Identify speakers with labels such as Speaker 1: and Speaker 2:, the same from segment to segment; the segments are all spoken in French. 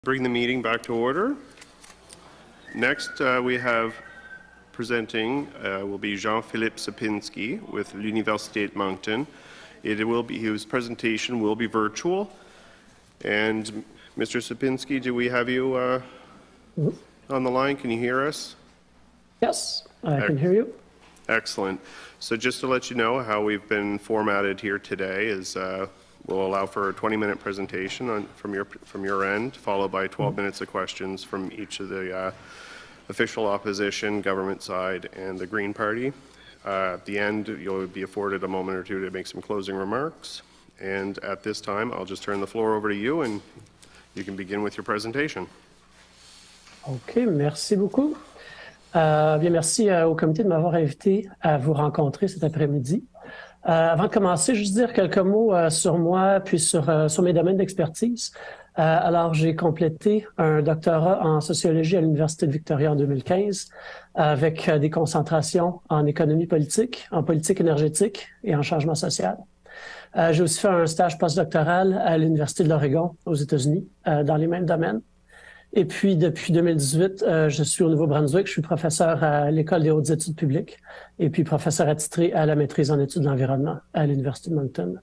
Speaker 1: Bring the meeting back to order. Next, we have presenting will be Jean-Philippe Sapinski with l'Université de Moncton. His presentation will be virtual. And Mr. Sapinski, do we have you on the line? Can you hear us?
Speaker 2: Yes, I can hear you.
Speaker 1: Excellent. So just to let you know how we've been formatted here today is we'll allow for a 20-minute presentation from your end, followed by 12 minutes of questions from each of the official opposition, government side, and the Green Party. At the end, you'll be afforded a moment or two to make some closing remarks. And at this time, I'll just turn the floor over to you, and you can begin with your presentation.
Speaker 2: OK, merci beaucoup. Bien, merci au comité de m'avoir invité à vous rencontrer cet après-midi. Avant de commencer, juste dire quelques mots sur moi puis sur mes domaines d'expertise. Alors, j'ai complété un doctorat en sociologie à l'Université de Victoria en 2015 avec des concentrations en économie politique, en politique énergétique et en changement social. J'ai aussi fait un stage postdoctoral à l'Université de l'Oregon aux États-Unis dans les mêmes domaines. Et puis, depuis 2018, je suis au Nouveau-Brunswick. Je suis professeur à l'École des hautes études publiques et puis professeur attitré à la maîtrise en études de l'environnement à l'Université de Moncton.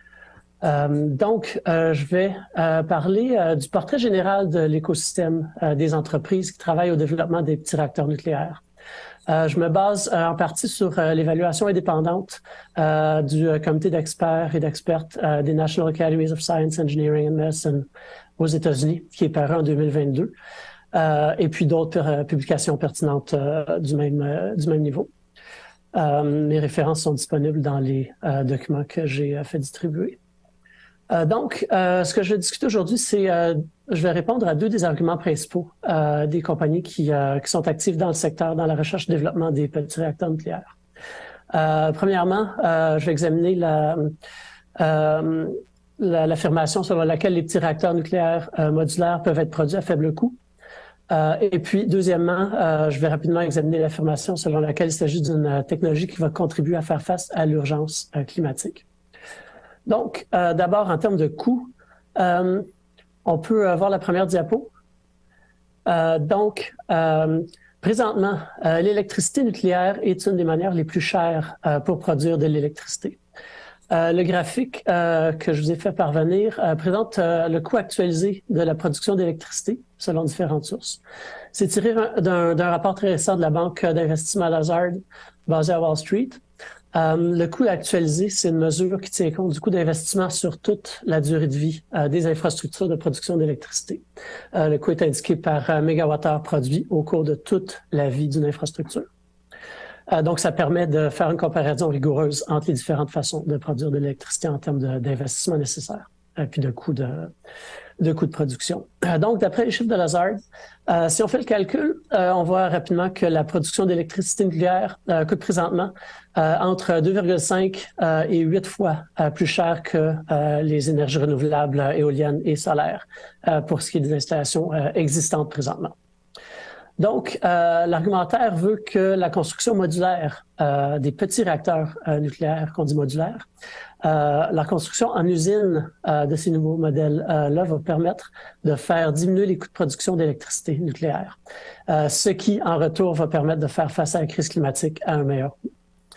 Speaker 2: Donc, je vais parler du portrait général de l'écosystème des entreprises qui travaillent au développement des petits réacteurs nucléaires. Je me base en partie sur l'évaluation indépendante du comité d'experts et d'expertes des National Academies of Science, Engineering and Medicine aux États-Unis, qui est paru en 2022, et puis d'autres publications pertinentes du même niveau. Mes références sont disponibles dans les documents que j'ai fait distribuer. Donc, ce que je vais discuter aujourd'hui, c'est je vais répondre à deux des arguments principaux des compagnies qui sont actives dans le secteur, dans la recherche et développement des petits réacteurs nucléaires. Premièrement, je vais examiner l'affirmation selon laquelle les petits réacteurs nucléaires modulaires peuvent être produits à faible coût. Et puis, deuxièmement, je vais rapidement examiner l'affirmation selon laquelle il s'agit d'une technologie qui va contribuer à faire face à l'urgence climatique. Donc, d'abord, en termes de coût, on peut voir la première diapo. Présentement, l'électricité nucléaire est une des manières les plus chères pour produire de l'électricité. Le graphique que je vous ai fait parvenir présente le coût actualisé de la production d'électricité selon différentes sources. C'est tiré d'un rapport très récent de la banque d'investissement Lazard basée à Wall Street. Le coût actualisé, c'est une mesure qui tient compte du coût d'investissement sur toute la durée de vie des infrastructures de production d'électricité. Le coût est indiqué par mégawattheure produit au cours de toute la vie d'une infrastructure. Donc, ça permet de faire une comparaison rigoureuse entre les différentes façons de produire de l'électricité en termes d'investissement nécessaire puis de coût de production. Donc, d'après les chiffres de Lazard, si on fait le calcul, on voit rapidement que la production d'électricité nucléaire coûte présentement entre 2,5 et 8 fois plus cher que les énergies renouvelables éoliennes et solaires pour ce qui est des installations existantes présentement. Donc, l'argumentaire veut que la construction modulaire des petits réacteurs nucléaires, qu'on dit modulaires, la construction en usine de ces nouveaux modèles-là va permettre de faire diminuer les coûts de production d'électricité nucléaire, ce qui, en retour, va permettre de faire face à la crise climatique à un meilleur coût.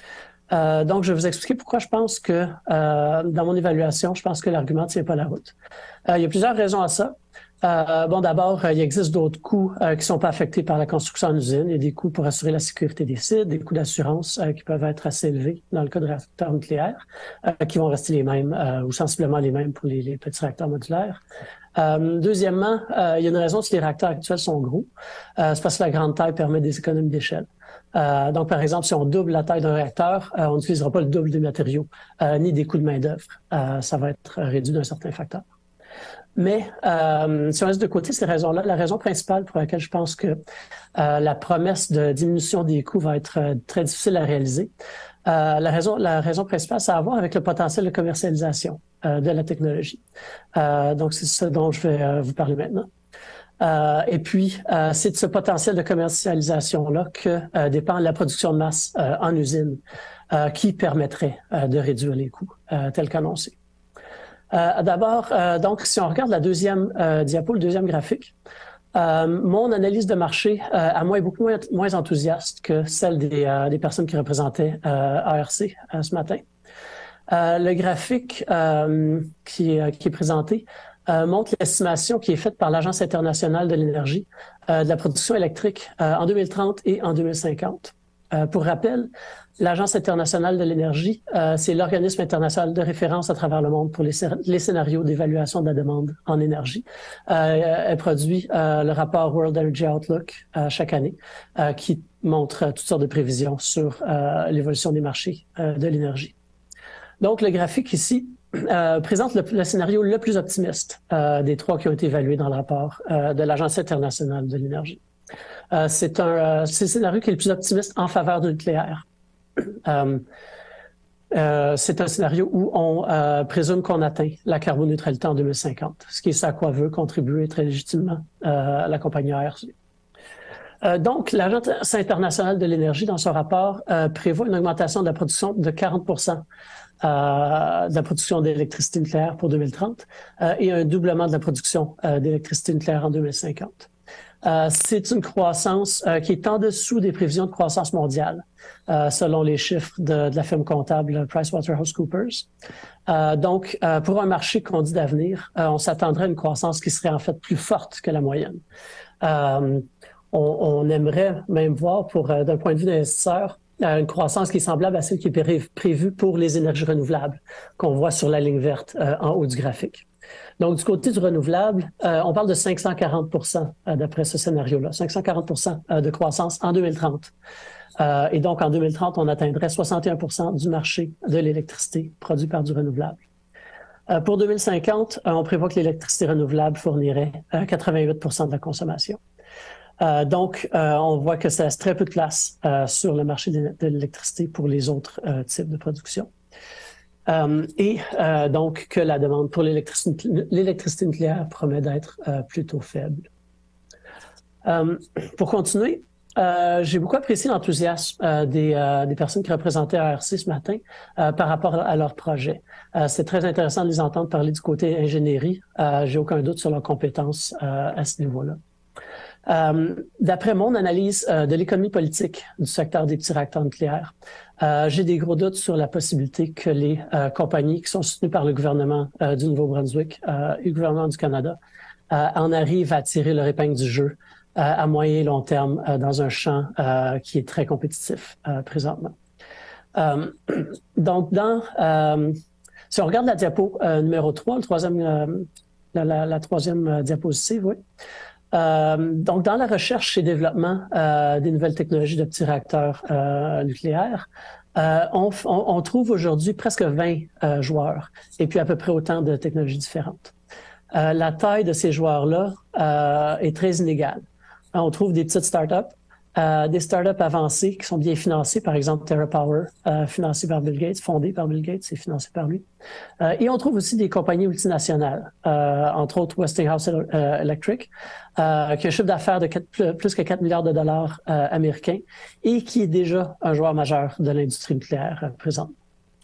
Speaker 2: Donc, je vais vous expliquer pourquoi je pense que, dans mon évaluation, je pense que l'argument ne tient pas la route. Il y a plusieurs raisons à ça. D'abord, il existe d'autres coûts qui ne sont pas affectés par la construction en usine. Il y a des coûts pour assurer la sécurité des sites, des coûts d'assurance qui peuvent être assez élevés dans le cas de réacteurs nucléaires, qui vont rester les mêmes ou sensiblement les mêmes pour les petits réacteurs modulaires. Deuxièmement, il y a une raison si les réacteurs actuels sont gros. C'est parce que la grande taille permet des économies d'échelle. Donc, par exemple, si on double la taille d'un réacteur, on n'utilisera pas le double des matériaux ni des coûts de main-d'œuvre. Ça va être réduit d'un certain facteur. Mais si on laisse de côté ces raisons-là, la raison principale pour laquelle je pense que la promesse de diminution des coûts va être très difficile à réaliser, la raison principale, ça a à voir avec le potentiel de commercialisation de la technologie. Donc, c'est ça dont je vais vous parler maintenant. Et puis, c'est de ce potentiel de commercialisation-là que dépend la production de masse en usine qui permettrait de réduire les coûts tels qu'annoncés. D'abord, donc, si on regarde la deuxième diapo, le deuxième graphique, mon analyse de marché, à moi, est beaucoup moins enthousiaste que celle des personnes qui représentaient ARC ce matin. Le graphique qui est présenté montre l'estimation qui est faite par l'Agence internationale de l'énergie de la production électrique en 2030 et en 2050. Pour rappel, l'Agence internationale de l'énergie, c'est l'organisme international de référence à travers le monde pour les scénarios d'évaluation de la demande en énergie. Elle produit le rapport World Energy Outlook chaque année, qui montre toutes sortes de prévisions sur l'évolution des marchés de l'énergie. Donc, le graphique ici présente le scénario le plus optimiste des trois qui ont été évalués dans le rapport de l'Agence internationale de l'énergie. C'est le scénario qui est le plus optimiste en faveur du nucléaire. C'est un scénario où on présume qu'on atteint la carboneutralité en 2050, ce qui est ce à quoi veut contribuer très légitimement la compagnie ARC. Donc, l'Agence internationale de l'énergie, dans son rapport, prévoit une augmentation de la production de 40% de la production d'électricité nucléaire pour 2030 et un doublement de la production d'électricité nucléaire en 2050. C'est une croissance qui est en dessous des prévisions de croissance mondiale, selon les chiffres de la firme comptable PricewaterhouseCoopers. Donc, pour un marché qu'on dit d'avenir, on s'attendrait à une croissance qui serait en fait plus forte que la moyenne. On aimerait même voir, d'un point de vue d'investisseur, une croissance qui est semblable à celle qui est prévue pour les énergies renouvelables, qu'on voit sur la ligne verte en haut du graphique. Donc, du côté du renouvelable, on parle de 540% d'après ce scénario-là, 540% de croissance en 2030. Et donc, en 2030, on atteindrait 61% du marché de l'électricité produit par du renouvelable. Pour 2050, on prévoit que l'électricité renouvelable fournirait 88% de la consommation. Donc, on voit que ça laisse très peu de place sur le marché de l'électricité pour les autres types de production. Donc, que la demande pour l'électricité nucléaire promet d'être plutôt faible. Pour continuer, j'ai beaucoup apprécié l'enthousiasme des personnes qui représentaient ARC ce matin par rapport à leur projet. C'est très intéressant de les entendre parler du côté ingénierie. J'ai aucun doute sur leurs compétences à ce niveau-là. D'après mon analyse de l'économie politique du secteur des petits réacteurs nucléaires, j'ai des gros doutes sur la possibilité que les compagnies qui sont soutenues par le gouvernement du Nouveau-Brunswick et le gouvernement du Canada en arrivent à tirer leur épingle du jeu à moyen et long terme dans un champ qui est très compétitif présentement. Donc, si on regarde la diapo numéro 3, la troisième diapositive, oui. Donc, dans la recherche et développement des nouvelles technologies de petits réacteurs nucléaires, on trouve aujourd'hui presque 20 joueurs et puis à peu près autant de technologies différentes. La taille de ces joueurs-là est très inégale. On trouve des petites startups, des startups avancées qui sont bien financées, par exemple TerraPower, financé par Bill Gates, fondé par Bill Gates et financé par lui. Et on trouve aussi des compagnies multinationales, entre autres Westinghouse Electric, qui a un chiffre d'affaires de plus que 4 milliards de dollars américains et qui est déjà un joueur majeur de l'industrie nucléaire présente.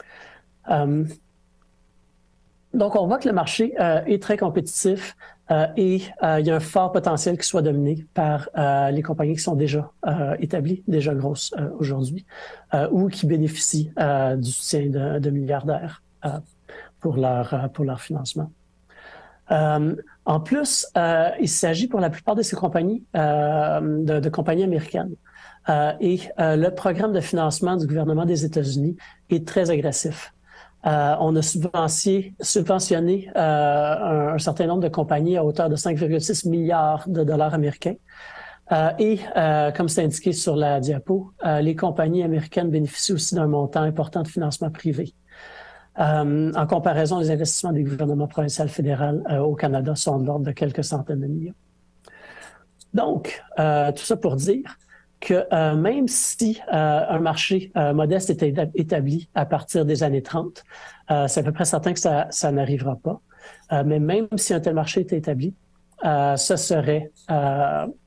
Speaker 2: Donc, on voit que le marché est très compétitif et il y a un fort potentiel qui soit dominé par les compagnies qui sont déjà établies, déjà grosses aujourd'hui, ou qui bénéficient du soutien de milliardaires pour leur financement. En plus, il s'agit pour la plupart de ces compagnies de compagnies américaines. Et le programme de financement du gouvernement des États-Unis est très agressif. On a subventionné un certain nombre de compagnies à hauteur de 5,6 milliards de dollars américains. Comme c'est indiqué sur la diapo, les compagnies américaines bénéficient aussi d'un montant important de financement privé. En comparaison, les investissements des gouvernements provinciaux fédéraux au Canada sont de l'ordre de quelques centaines de millions. Donc, tout ça pour dire que même si un marché modeste était établi à partir des années 30, c'est à peu près certain que ça n'arrivera pas. Mais même si un tel marché était établi, ce serait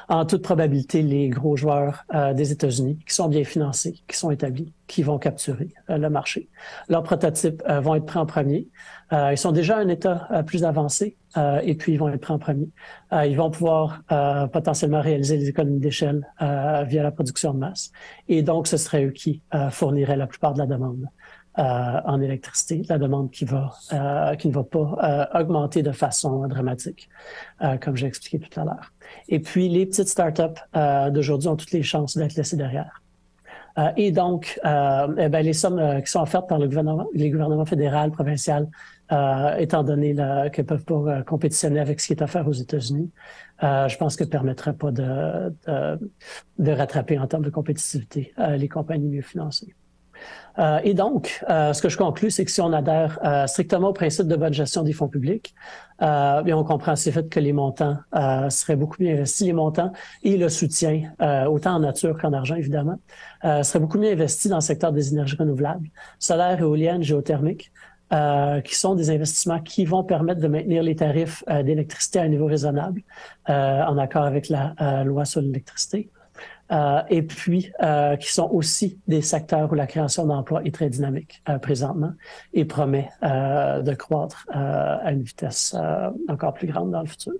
Speaker 2: en toute probabilité les gros joueurs des États-Unis qui sont bien financés, qui sont établis, qui vont capturer le marché. Leurs prototypes vont être pris en premier. Ils sont déjà à un état plus avancé et puis ils vont être pris en premier. Ils vont pouvoir potentiellement réaliser les économies d'échelle via la production de masse. Et donc, ce serait eux qui fourniraient la plupart de la demande en électricité, la demande qui ne va pas augmenter de façon dramatique, comme j'ai expliqué tout à l'heure. Et puis, les petites startups d'aujourd'hui ont toutes les chances d'être laissées derrière. Et donc, les sommes qui sont offertes par les gouvernements fédéral, provincial, étant donné qu'elles ne peuvent pas compétitionner avec ce qui est offert aux États-Unis, je pense qu'elles ne permettraient pas de rattraper en termes de compétitivité les compagnies mieux financées. Et donc, ce que je conclus, c'est que si on adhère strictement au principe de bonne gestion des fonds publics, bien, on comprend assez vite que les montants seraient beaucoup mieux investis, les montants et le soutien, autant en nature qu'en argent, évidemment, seraient beaucoup mieux investis dans le secteur des énergies renouvelables, solaire, éolienne, géothermique, qui sont des investissements qui vont permettre de maintenir les tarifs d'électricité à un niveau raisonnable, en accord avec la loi sur l'électricité. Et puis qui sont aussi des secteurs où la création d'emplois est très dynamique présentement et promet de croître à une vitesse encore plus grande dans le futur.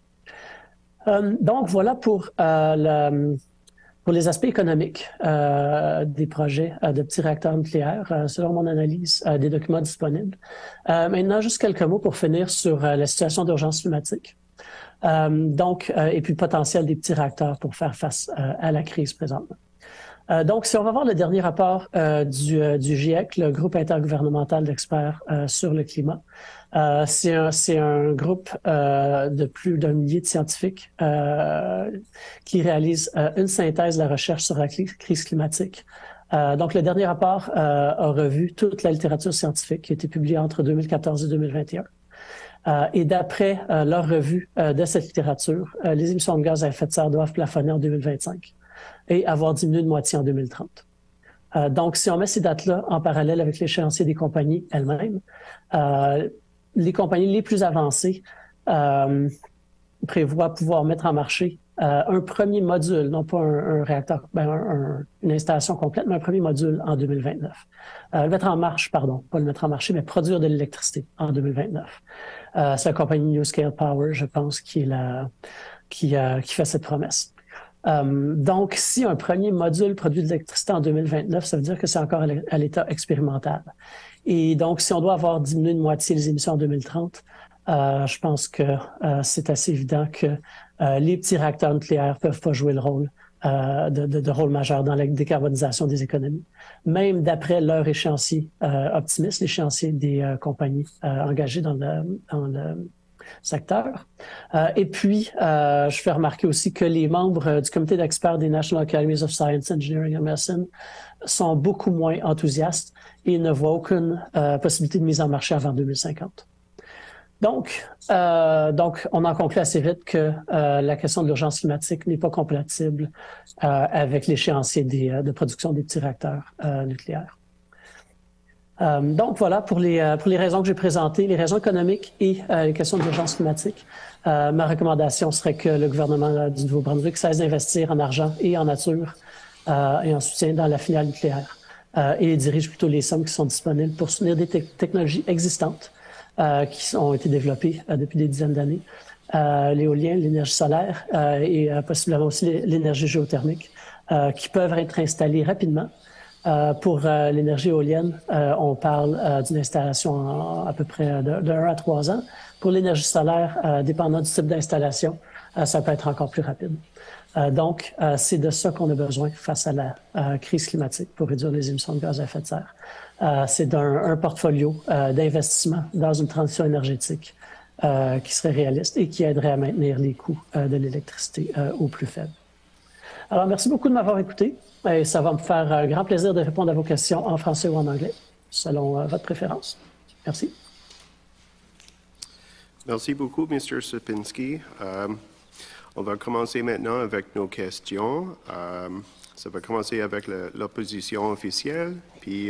Speaker 2: Donc voilà pour les aspects économiques des projets de petits réacteurs nucléaires, selon mon analyse des documents disponibles. Maintenant, juste quelques mots pour finir sur la situation d'urgence climatique. Et puis le potentiel des petits réacteurs pour faire face à la crise présentement. Donc, si on va voir le dernier rapport du GIEC, le groupe intergouvernemental d'experts sur le climat, c'est un groupe de plus d'un millier de scientifiques qui réalise une synthèse de la recherche sur la crise climatique. Donc, le dernier rapport a revu toute la littérature scientifique qui a été publiée entre 2014 et 2021. Et d'après leur revue de cette littérature, les émissions de gaz à effet de serre doivent plafonner en 2025 et avoir diminué de moitié en 2030. Donc, si on met ces dates-là en parallèle avec l'échéancier des compagnies elles-mêmes, les compagnies les plus avancées prévoient pouvoir mettre en marché un premier module, non pas un réacteur, une installation complète, mais un premier module en 2029. Le mettre en marche, pardon, pas le mettre en marché, mais produire de l'électricité en 2029. C'est la compagnie NuScale Power, je pense, qui fait cette promesse. Donc, si un premier module produit de l'électricité en 2029, ça veut dire que c'est encore à l'état expérimental. Et donc, si on doit avoir diminué de moitié les émissions en 2030, je pense que c'est assez évident que les petits réacteurs nucléaires ne peuvent pas jouer le rôle de rôle majeur dans la décarbonisation des économies. Même d'après leur échéancier optimiste, l'échéancier des compagnies engagées dans le secteur. Et puis, je fais remarquer aussi que les membres du comité d'experts des National Academies of Science, Engineering and Medicine sont beaucoup moins enthousiastes et ne voient aucune possibilité de mise en marché avant 2050. Donc, on en conclut assez vite que la question de l'urgence climatique n'est pas compatible avec l'échéancier de production des petits réacteurs nucléaires. Donc, voilà pour les raisons que j'ai présentées, les raisons économiques et les questions de l'urgence climatique. Ma recommandation serait que le gouvernement du Nouveau-Brunswick cesse d'investir en argent et en nature et en soutien dans la filière nucléaire et dirige plutôt les sommes qui sont disponibles pour soutenir des technologies existantes qui ont été développées depuis des dizaines d'années, l'éolien, l'énergie solaire et possiblement aussi l'énergie géothermique qui peuvent être installées rapidement. Pour l'énergie éolienne, on parle d'une installation à peu près de 1 à 3 ans. Pour l'énergie solaire, dépendant du type d'installation, ça peut être encore plus rapide. Donc, c'est de ça qu'on a besoin face à la crise climatique pour réduire les émissions de gaz à effet de serre. C'est un portfolio d'investissement dans une transition énergétique qui serait réaliste et qui aiderait à maintenir les coûts de l'électricité au plus faible. Alors, merci beaucoup de m'avoir écouté et ça va me faire un grand plaisir de répondre à vos questions en français ou en anglais, selon votre préférence. Merci.
Speaker 1: Merci beaucoup, Mr. Sierpinski. On va commencer maintenant avec nos questions. Ça va commencer avec l'opposition officielle, puis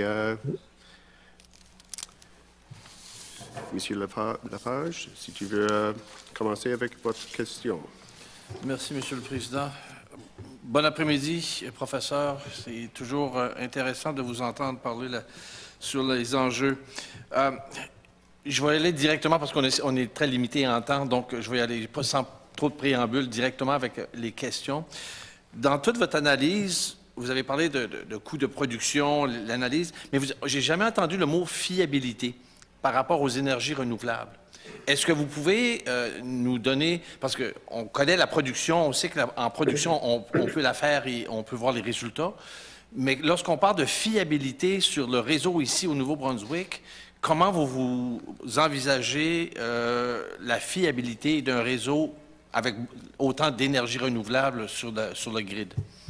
Speaker 1: Monsieur Lepage, si tu veux commencer avec votre question.
Speaker 3: Merci, Monsieur le Président. Bon après-midi, professeur. C'est toujours intéressant de vous entendre parler sur les enjeux. Je vais aller directement, parce qu'on est très limité en temps, donc je vais y aller pas sans trop de préambule, directement avec les questions. Dans toute votre analyse, vous avez parlé de coûts de production, l'analyse, mais j'ai jamais entendu le mot fiabilité par rapport aux énergies renouvelables. Est-ce que vous pouvez nous donner, parce qu'on connaît la production, on sait qu'en production, on peut la faire et on peut voir les résultats, mais lorsqu'on parle de fiabilité sur le réseau ici au Nouveau-Brunswick, comment vous envisagez la fiabilité d'un réseau avec autant d'énergie renouvelable sur le grid?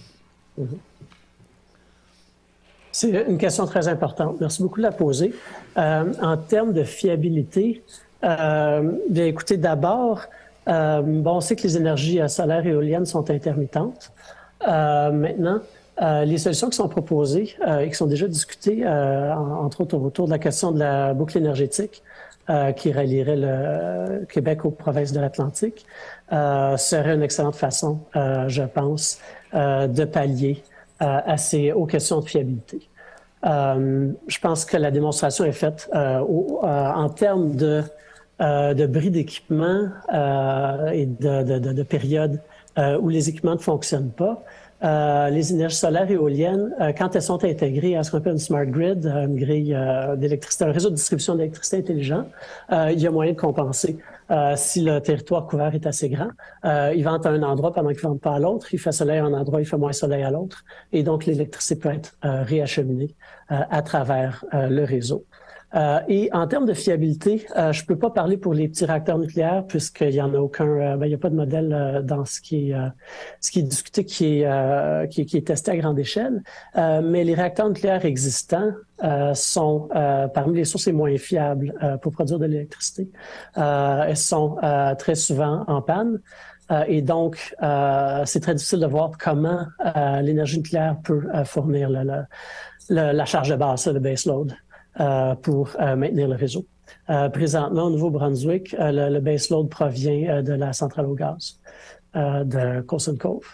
Speaker 2: C'est une question très importante. Merci beaucoup de la poser. En termes de fiabilité, bien écoutez, d'abord, on sait que les énergies solaires et éoliennes sont intermittentes. Maintenant, les solutions qui sont proposées et qui sont déjà discutées, entre autres autour de la question de la boucle énergétique qui relierait le Québec aux provinces de l'Atlantique, serait une excellente façon, je pense, de pallier aux questions de fiabilité. Je pense que la démonstration est faite en termes de bris d'équipement et de périodes où les équipements ne fonctionnent pas. Les énergies solaires et éoliennes, quand elles sont intégrées à ce qu'on appelle une smart grid, une grille d'électricité, un réseau de distribution d'électricité intelligent, il y a moyen de compenser. Si le territoire couvert est assez grand, il vente à un endroit pendant qu'il ne vente pas à l'autre, il fait soleil à un endroit, il fait moins soleil à l'autre, et donc l'électricité peut être réacheminée à travers le réseau. Et en termes de fiabilité, je ne peux pas parler pour les petits réacteurs nucléaires puisqu'il n'y en a aucun, il n'y a pas de modèle dans ce qui est discuté, qui est testé à grande échelle. Mais les réacteurs nucléaires existants sont parmi les sources les moins fiables pour produire de l'électricité. Elles sont très souvent en panne. Et donc, c'est très difficile de voir comment l'énergie nucléaire peut fournir la charge de base, le baseload. Pour maintenir le réseau. Présentement, au Nouveau-Brunswick, le baseload provient de la centrale au gaz de Coulson Cove,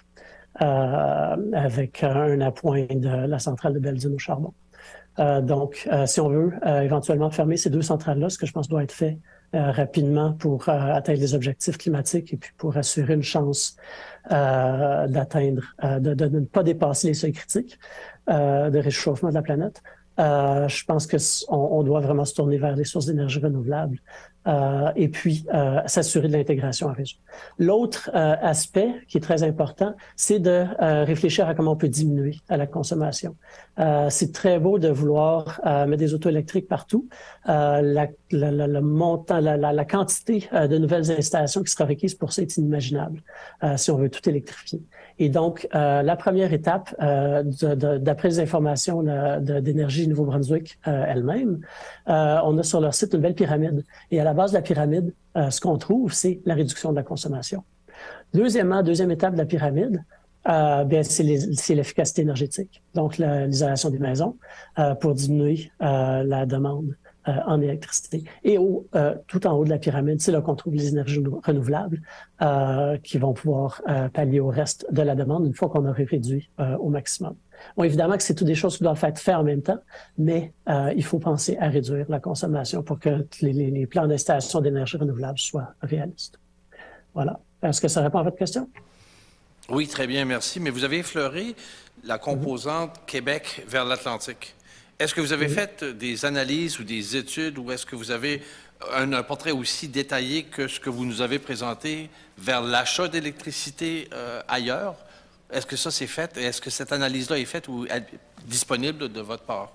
Speaker 2: avec un appoint de la centrale de Belledune au charbon. Donc, si on veut éventuellement fermer ces deux centrales-là, ce que je pense doit être fait rapidement pour atteindre les objectifs climatiques et puis pour assurer une chance d'atteindre, de ne pas dépasser les seuils critiques de réchauffement de la planète, je pense qu'on doit vraiment se tourner vers les sources d'énergie renouvelables et puis s'assurer de l'intégration en réseau. L'autre aspect qui est très important, c'est de réfléchir à comment on peut diminuer la consommation. C'est très beau de vouloir mettre des autos électriques partout. Le montant, la quantité de nouvelles installations qui sera requise pour ça est inimaginable si on veut tout électrifier. Et donc, la première étape, d'après les informations d'énergie Nouveau-Brunswick elle-même, on a sur leur site une belle pyramide. Et à la base de la pyramide, ce qu'on trouve, c'est la réduction de la consommation. Deuxièmement, deuxième étape de la pyramide, c'est l'efficacité énergétique. Donc, l'isolation des maisons pour diminuer la demande en électricité. Et tout en haut de la pyramide, c'est là qu'on trouve les énergies renouvelables qui vont pouvoir pallier au reste de la demande une fois qu'on aurait réduit au maximum. Bon, évidemment que c'est toutes des choses qui doivent être faites en même temps, mais il faut penser à réduire la consommation pour que les plans d'installation d'énergie renouvelable soient réalistes. Voilà. Est-ce que ça répond à votre question?
Speaker 3: Oui, très bien, merci. Mais vous avez effleuré la composante Québec vers l'Atlantique. Est-ce que vous avez fait des analyses ou des études ou est-ce que vous avez un portrait aussi détaillé que ce que vous nous avez présenté vers l'achat d'électricité ailleurs? Est-ce que ça c'est fait? Est-ce que cette analyse-là est faite ou est disponible de votre part?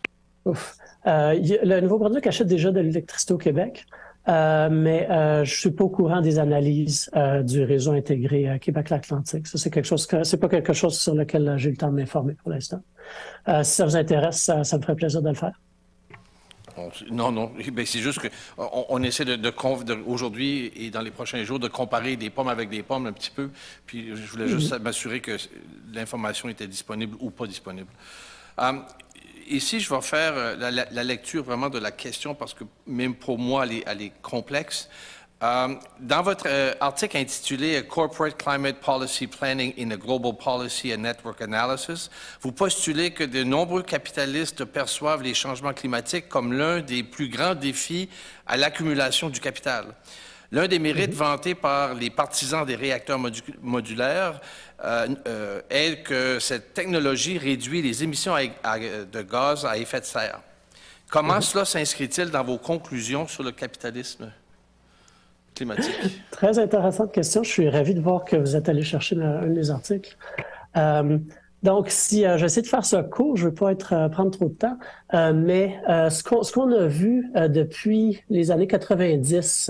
Speaker 2: Le Nouveau-Brunswick achète déjà de l'électricité au Québec. Mais je ne suis pas au courant des analyses du réseau intégré Québec-Atlantique. Ça, c'est pas quelque chose sur lequel j'ai eu le temps de m'informer pour l'instant. Si ça vous intéresse, ça me ferait plaisir de le faire.
Speaker 3: Non. C'est juste qu'on essaie aujourd'hui et dans les prochains jours de comparer des pommes avec des pommes un petit peu. Puis je voulais juste m'assurer que l'information était disponible ou pas disponible. Ici, je vais faire la lecture vraiment de la question parce que même pour moi, elle est complexe. Dans votre article intitulé Corporate Climate Policy Planning in a Global Policy and Network Analysis, vous postulez que de nombreux capitalistes perçoivent les changements climatiques comme l'un des plus grands défis à l'accumulation du capital. L'un des mérites vantés par les partisans des réacteurs modulaires est que cette technologie réduit les émissions de gaz à effet de serre. Comment cela s'inscrit-il dans vos conclusions sur le capitalisme climatique?
Speaker 2: Très intéressante question. Je suis ravi de voir que vous êtes allé chercher un des articles. Donc, si j'essaie de faire ça court, je ne veux pas prendre trop de temps, mais ce qu'on a vu depuis les années 90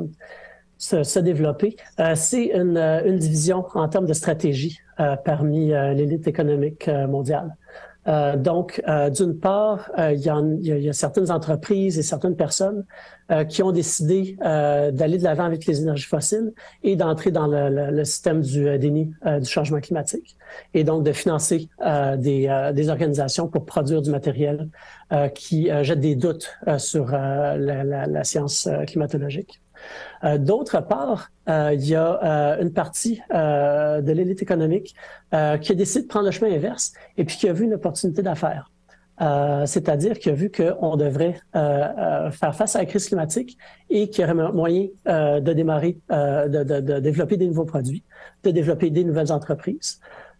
Speaker 2: se développer, c'est une division en termes de stratégie parmi l'élite économique mondiale. Donc, d'une part, il y a certaines entreprises et certaines personnes qui ont décidé d'aller de l'avant avec les énergies fossiles et d'entrer dans le système du déni du changement climatique et donc de financer des organisations pour produire du matériel qui jette des doutes sur la science climatologique. D'autre part, il y a une partie de l'élite économique qui a décidé de prendre le chemin inverse et puis qui a vu une opportunité d'affaires. C'est-à-dire qui a vu qu'on devrait faire face à la crise climatique et qu'il y aurait moyen de démarrer, de développer des nouveaux produits, de développer des nouvelles entreprises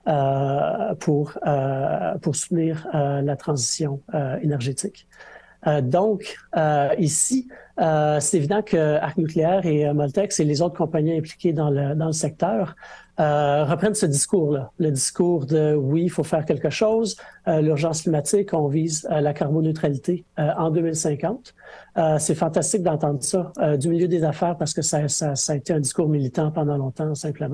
Speaker 2: pour soutenir la transition énergétique. Donc, ici, c'est évident que Arc Nucléaire et Moltex et les autres compagnies impliquées dans le secteur reprennent ce discours-là. Le discours de oui, il faut faire quelque chose, l'urgence climatique, on vise la carboneutralité en 2050. C'est fantastique d'entendre ça du milieu des affaires parce que ça a été un discours militant pendant longtemps, simplement.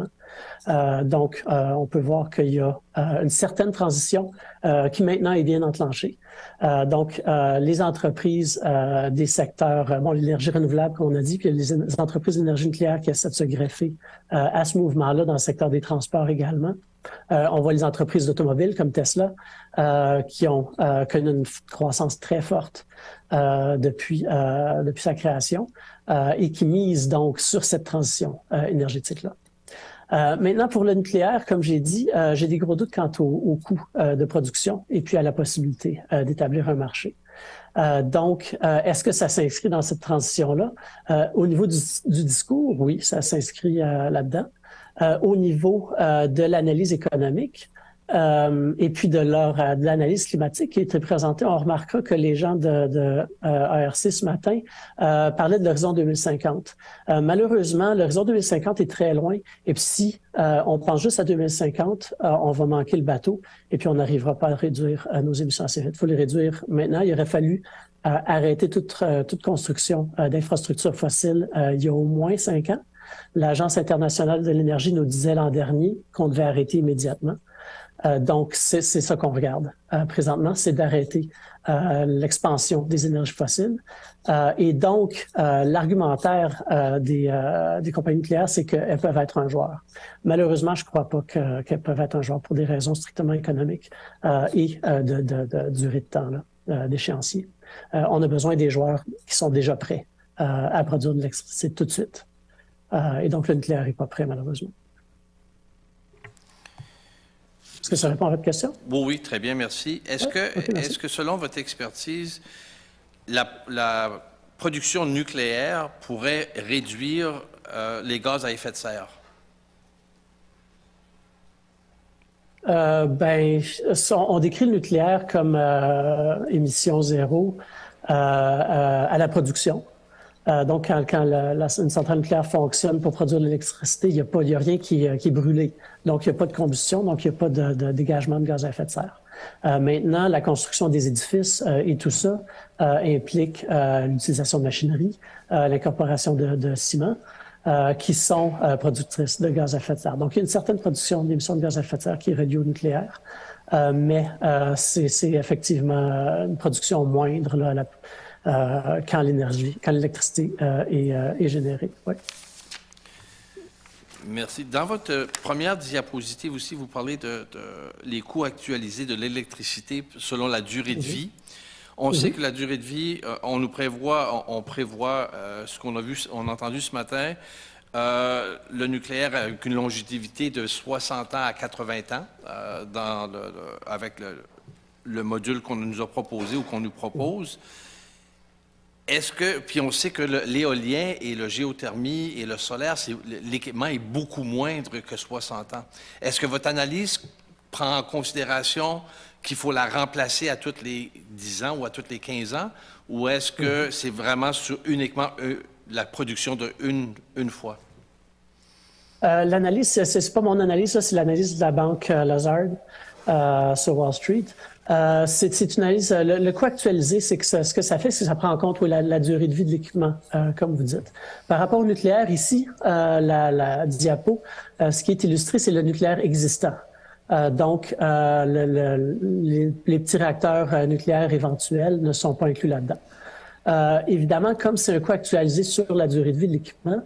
Speaker 2: Donc, on peut voir qu'il y a une certaine transition qui maintenant est bien enclenchée. Donc, les entreprises des secteurs, l'énergie renouvelable, comme on a dit, puis les entreprises d'énergie nucléaire qui essaient de se greffer à ce mouvement-là dans le secteur des transports également. On voit les entreprises d'automobiles comme Tesla qui ont connu une croissance très forte depuis sa création et qui misent donc sur cette transition énergétique-là. Maintenant, pour le nucléaire, comme j'ai dit, j'ai des gros doutes quant au coût de production et puis à la possibilité d'établir un marché. Donc, est-ce que ça s'inscrit dans cette transition-là? Au niveau du discours, oui, ça s'inscrit là-dedans. Au niveau de l'analyse économique et puis de l'analyse climatique qui était présentée, on remarquera que les gens de ARC ce matin parlaient de l'horizon 2050. Malheureusement, l'horizon 2050 est très loin et puis si on pense juste à 2050, on va manquer le bateau et puis on n'arrivera pas à réduire nos émissions assez vite. Il faut les réduire maintenant. Il aurait fallu arrêter toute construction d'infrastructures fossiles il y a au moins 5 ans. L'Agence internationale de l'énergie nous disait l'an dernier qu'on devait arrêter immédiatement. Donc, c'est ça qu'on regarde présentement, c'est d'arrêter l'expansion des énergies fossiles. Et donc, l'argumentaire des compagnies nucléaires, c'est qu'elles peuvent être un joueur. Malheureusement, je ne crois pas qu'elles peuvent être un joueur pour des raisons strictement économiques et de durée de temps, d'échéancier. On a besoin des joueurs qui sont déjà prêts à produire de l'électricité tout de suite. Et donc, le nucléaire n'est pas prêt, malheureusement. Est-ce que ça répond à votre question?
Speaker 3: Oui, très bien, merci. Est-ce que, selon votre expertise, la production nucléaire pourrait réduire les gaz à effet de serre?
Speaker 2: On décrit le nucléaire comme émission zéro à la production. Donc, quand une centrale nucléaire fonctionne pour produire de l'électricité, il n'y a rien qui est brûlé. Donc, il n'y a pas de combustion, donc il n'y a pas de dégagement de gaz à effet de serre. Maintenant, la construction des édifices et tout ça implique l'utilisation de machinerie, l'incorporation de ciment, qui sont productrices de gaz à effet de serre. Donc, il y a une certaine production d'émissions de gaz à effet de serre qui est reliée au nucléaire, mais c'est effectivement une production moindre là, quand l'électricité est générée. Ouais.
Speaker 3: Merci. Dans votre première diapositive aussi, vous parlez de les coûts actualisés de l'électricité selon la durée de vie. On sait que la durée de vie, on prévoit ce qu'on a vu, on a entendu ce matin, le nucléaire avec une longévité de 60 ans à 80 ans avec le module qu'on nous a proposé ou qu'on nous propose. Est-ce que, puis on sait que l'éolien et le géothermie et le solaire, l'équipement est beaucoup moindre que 60 ans. Est-ce que votre analyse prend en considération qu'il faut la remplacer à tous les 10 ans ou à tous les 15 ans, ou est-ce que c'est vraiment uniquement la production de une fois?
Speaker 2: L'analyse, c'est pas mon analyse, c'est l'analyse de la banque Lazard sur Wall Street. C'est une analyse, le coût actualisé, c'est que ce que ça fait, c'est que ça prend en compte la durée de vie de l'équipement, comme vous dites. Par rapport au nucléaire, ici, la diapo, ce qui est illustré, c'est le nucléaire existant. Donc, les petits réacteurs nucléaires éventuels ne sont pas inclus là-dedans. Évidemment, comme c'est un coût actualisé sur la durée de vie de l'équipement,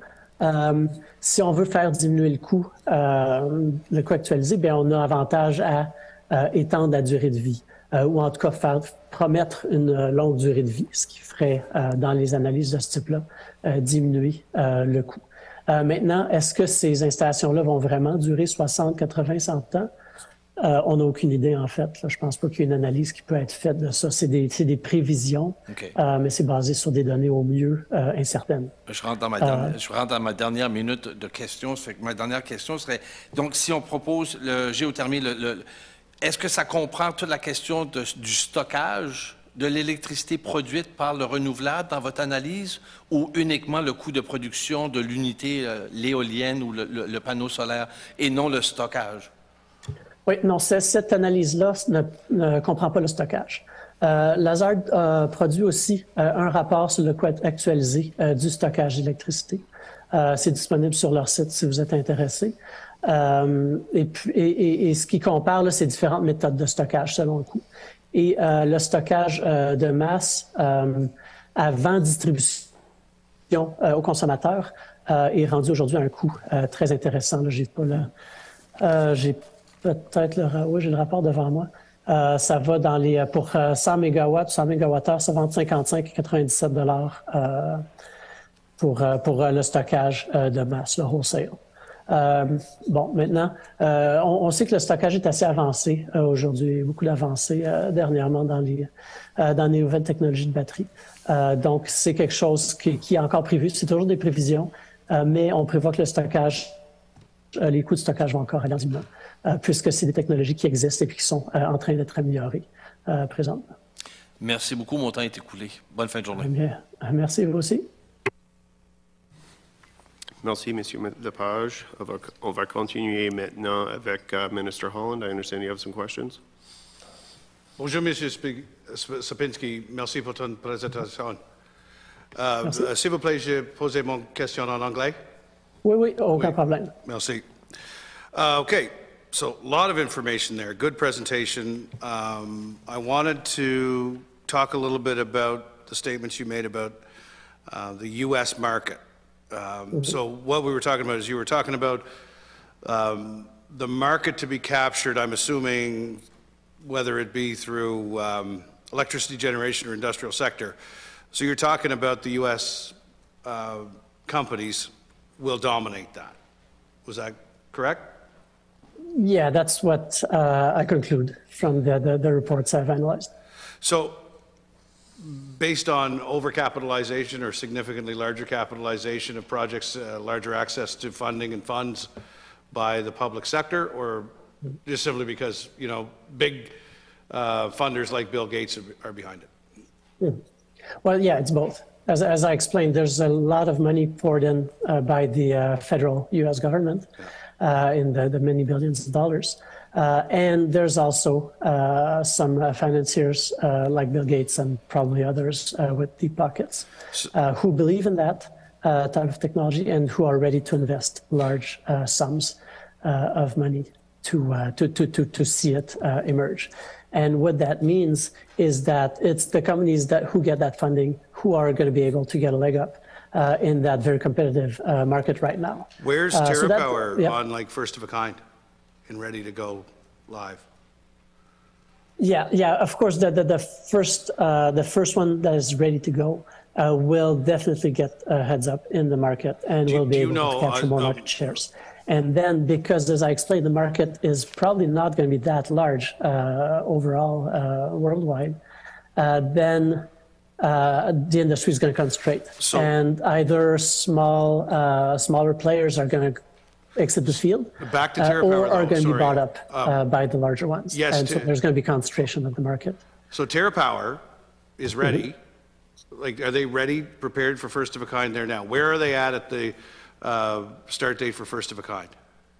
Speaker 2: si on veut faire diminuer le coût actualisé, bien, on a avantage à étendre la durée de vie, ou en tout cas promettre une longue durée de vie, ce qui ferait, dans les analyses de ce type-là, diminuer le coût. Maintenant, est-ce que ces installations-là vont vraiment durer 60, 80, 100 ans? On n'a aucune idée, en fait. Là, je ne pense pas qu'il y ait une analyse qui peut être faite de ça. C'est des prévisions, mais c'est basé sur des données au mieux incertaines.
Speaker 3: Je rentre dans ma dernière minute de questions. Ça fait que ma dernière question serait, donc, si on propose le géothermie, est-ce que ça comprend toute la question du stockage de l'électricité produite par le renouvelable dans votre analyse, ou uniquement le coût de production de l'unité, l'éolienne ou le panneau solaire, et non le stockage?
Speaker 2: Oui, non, cette analyse-là ne comprend pas le stockage. Lazard produit aussi un rapport sur le coût actualisé du stockage d'électricité. C'est disponible sur leur site si vous êtes intéressé. Et ce qui compare, c'est différentes méthodes de stockage selon le coût. Et le stockage de masse avant distribution aux consommateurs est rendu aujourd'hui à un coût très intéressant. J'ai peut-être j'ai le rapport devant moi. Ça va dans les pour 100 MW, 100 MWh, ça va entre 55 et 97 $ pour le stockage de masse, le wholesale. Bon, maintenant, on sait que le stockage est assez avancé aujourd'hui, beaucoup d'avancées dernièrement dans les nouvelles technologies de batterie. Donc, c'est quelque chose qui est encore prévu. C'est toujours des prévisions, mais on prévoit que le stockage, les coûts de stockage vont encore aller en diminuant, puisque c'est des technologies qui existent et qui sont en train d'être améliorées présentement.
Speaker 3: Merci beaucoup. Mon temps est écoulé. Bonne fin de journée.
Speaker 2: Bien, merci, vous aussi.
Speaker 1: Merci, M. Lepage. On va continuer maintenant avec Minister Holland. I understand you have some questions.
Speaker 4: Bonjour, M. Sapinski. Merci pour ton présentation. S'il vous plaît, je pose mon question en anglais.
Speaker 2: Oui, aucun problème.
Speaker 4: Merci. Okay, so a lot of information there. Good presentation. I wanted to talk a little bit about the statements you made about the U.S. market. So what we were talking about is you were talking about the market to be captured, I'm assuming, whether it be through electricity generation or industrial sector. So you're talking about the U.S. Companies will dominate that. Was that correct?
Speaker 2: Yeah, that's what I conclude from the reports I've analyzed.
Speaker 4: So based on overcapitalization or significantly larger capitalization of projects, larger access to funding and funds by the public sector, or just simply because, you know, big funders like Bill Gates are behind it?
Speaker 2: Well, yeah, it's both. As I explained, there's a lot of money poured in by the federal U.S. government in the many billions of dollars. And there's also some financiers like Bill Gates and probably others with deep pockets who believe in that type of technology and who are ready to invest large sums of money to see it emerge. And what that means is that it's the companies who get that funding who are going to be able to get a leg up in that very competitive market right now.
Speaker 4: Where's TerraPower on like first of a kind and ready to go live?
Speaker 2: Yeah. Of course, the first one that is ready to go will definitely get a heads up in the market and will be able to capture more market shares. And then, because as I explained, the market is probably not going to be that large overall worldwide, then the industry is going to concentrate, and either smaller players are going to exit the field,
Speaker 4: back to TerraPower,
Speaker 2: or are going to be bought up by the larger ones.
Speaker 4: Yes,
Speaker 2: and so there's going to be concentration of the market.
Speaker 4: So TerraPower is ready. Like, are they ready, prepared for first of a kind there now? Where are they at the start date for first of a kind?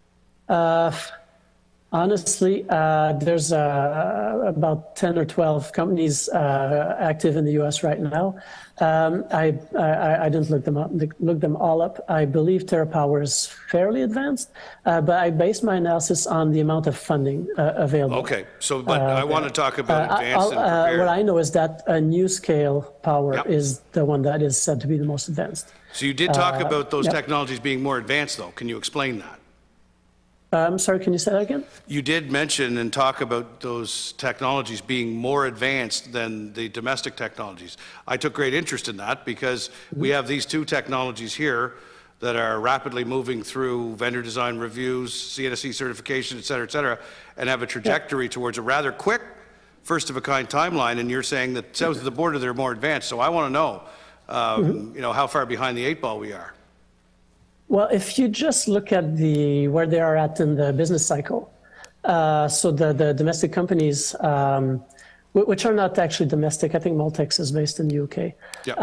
Speaker 2: Honestly, there's about 10 or 12 companies active in the U.S. right now. I didn't look them all up. I believe TerraPower is fairly advanced, but I based my analysis on the amount of funding available.
Speaker 4: Okay, so but I want to talk about advanced and prepared.
Speaker 2: What I know is that NuScale Power is the one that is said to be the most advanced.
Speaker 4: So you did talk about those technologies being more advanced, though. Can you explain that?
Speaker 2: I'm sorry, can you say that again?
Speaker 4: You did mention and talk about those technologies being more advanced than the domestic technologies. I took great interest in that because we have these two technologies here that are rapidly moving through vendor design reviews, CNSE certification, et cetera, and have a trajectory towards a rather quick first-of-a-kind timeline, and you're saying that south of the border they're more advanced. So I want to know, you know, how far behind the 8 ball we are.
Speaker 2: Well, if you just look at where they are at in the business cycle, so the domestic companies, which are not actually domestic, I think Moltex is based in the UK.
Speaker 4: Yeah.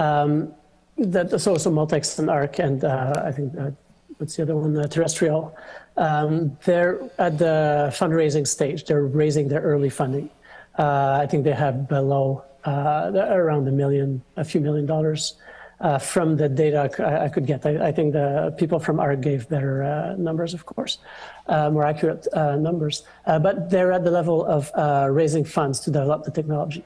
Speaker 2: So Moltex and ARC, and I think what's the other one, Terrestrial. They're at the fundraising stage. They're raising their early funding. I think they have below around a few million dollars. From the data I could get. I think the people from ARC gave better numbers, of course, more accurate numbers. But they're at the level of raising funds to develop the technology.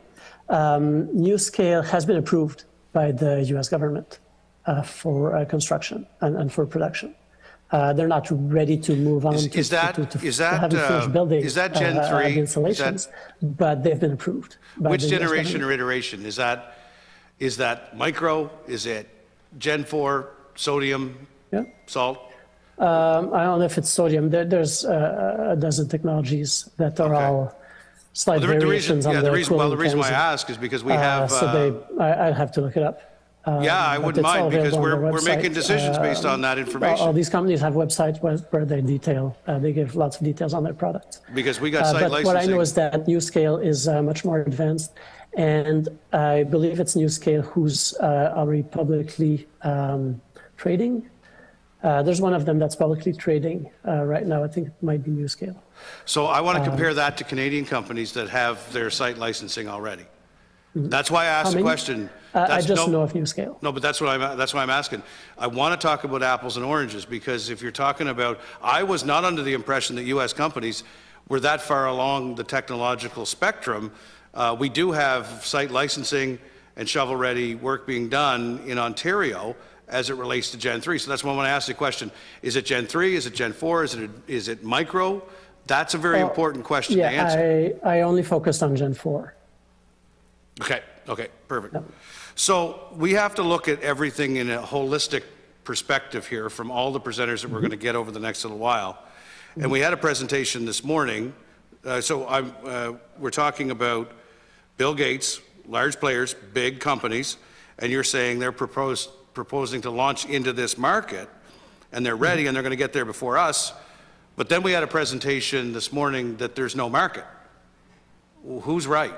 Speaker 2: NuScale has been approved by the US government for construction and for production. They're not ready to move on to having finished building
Speaker 4: is that Gen 3
Speaker 2: installations, but they've been approved.
Speaker 4: Which generation or iteration? Is that micro? Is it Gen 4, sodium, salt?
Speaker 2: I don't know if it's sodium. There's a dozen technologies that are all slight variations on the reason.
Speaker 4: Well, the reason why I ask is because we have...
Speaker 2: I'd have to look it up.
Speaker 4: I wouldn't mind, because we're making decisions based on that information.
Speaker 2: All these companies have websites where they detail, they give lots of details on their products.
Speaker 4: Because we got site licensing.
Speaker 2: What I know is that NuScale is much more advanced. And I believe it's NuScale who's already publicly trading. There's one of them that's publicly trading right now. I think it might be NuScale.
Speaker 4: So I want to compare that to Canadian companies that have their site licensing already. That's why I asked the question.
Speaker 2: I just know of NuScale.
Speaker 4: No, but that's why I'm asking. I want to talk about apples and oranges, because if you're talking about, I was not under the impression that U.S. companies were that far along the technological spectrum. We do have site licensing and shovel-ready work being done in Ontario as it relates to Gen 3. So that's why I want to ask the question. Is it Gen 3? Is it Gen 4? Is it micro? That's a very important question to answer.
Speaker 2: I only focused on Gen 4.
Speaker 4: Okay, perfect. Yep. So we have to look at everything in a holistic perspective here from all the presenters that we're going to get over the next little while. And we had a presentation this morning. We're talking about Bill Gates, large players, big companies, and you're saying they're proposing to launch into this market, and they're ready, and they're going to get there before us. But then we had a presentation this morning that there's no market. Well, who's right?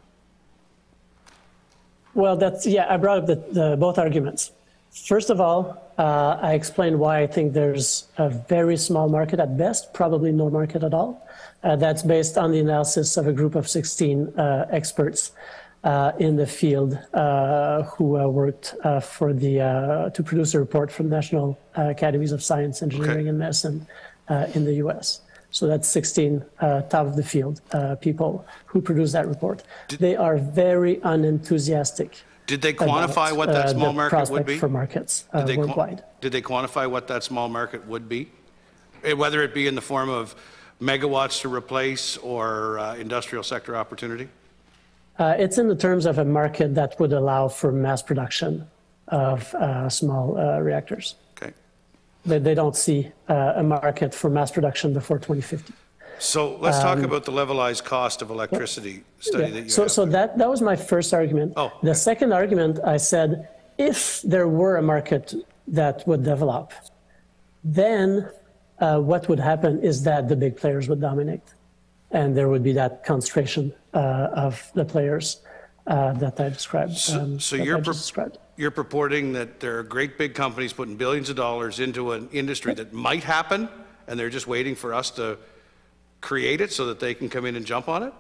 Speaker 2: Well, I brought up both arguments. First of all, I explained why I think there's a very small market at best, probably no market at all. That's based on the analysis of a group of 16 experts in the field who worked to produce a report from the National Academies of Science, Engineering, and Medicine in the US. So that's 16 top of the field people who produced that report. They are very unenthusiastic.
Speaker 4: Did they quantify what that small market would be?
Speaker 2: For markets worldwide.
Speaker 4: Did they quantify what that small market would be? Whether it be in the form of megawatts to replace or industrial sector opportunity?
Speaker 2: It's in the terms of a market that would allow for mass production of small reactors.
Speaker 4: Okay.
Speaker 2: They don't see a market for mass production before 2050.
Speaker 4: So let's talk about the levelized cost of electricity study that you have.
Speaker 2: So that was my first argument.
Speaker 4: Oh,
Speaker 2: The second argument, I said, if there were a market that would develop, then what would happen is that the big players would dominate. And there would be that concentration of the players that I described.
Speaker 4: So you're purporting that there are great big companies putting billions of dollars into an industry that might happen, and they're just waiting for us to create it so that they can come in and jump on it?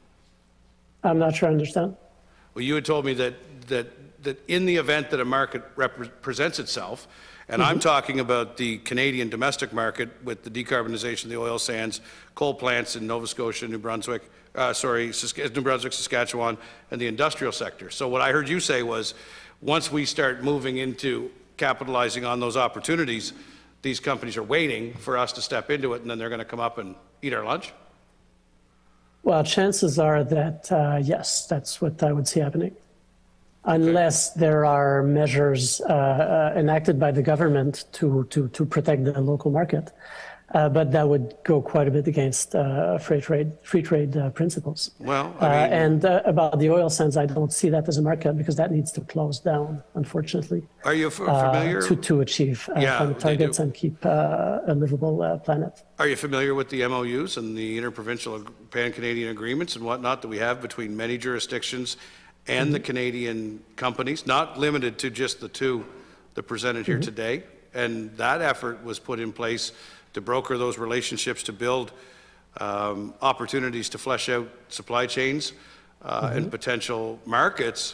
Speaker 2: I'm not sure I understand.
Speaker 4: Well, you had told me that in the event that a market presents itself, and I'm talking about the Canadian domestic market with the decarbonization of the oil sands, coal plants in Nova Scotia, New Brunswick, New Brunswick, Saskatchewan, and the industrial sector. So what I heard you say was, once we start moving into capitalizing on those opportunities, these companies are waiting for us to step into it, and then they're going to come up and eat our lunch?
Speaker 2: Well, chances are that, yes, that's what I would see happening. Unless there are measures enacted by the government to protect the local market. But that would go quite a bit against free trade principles.
Speaker 4: Well, I mean,
Speaker 2: and about the oil sands, I don't see that as a market because that needs to close down, unfortunately.
Speaker 4: Are you familiar?
Speaker 2: To achieve climate targets and keep a livable planet.
Speaker 4: Are you familiar with the MOUs and the interprovincial pan-Canadian agreements and whatnot that we have between many jurisdictions and the Canadian companies, not limited to just the two that presented here today? And that effort was put in place to broker those relationships, to build opportunities to flesh out supply chains and potential markets.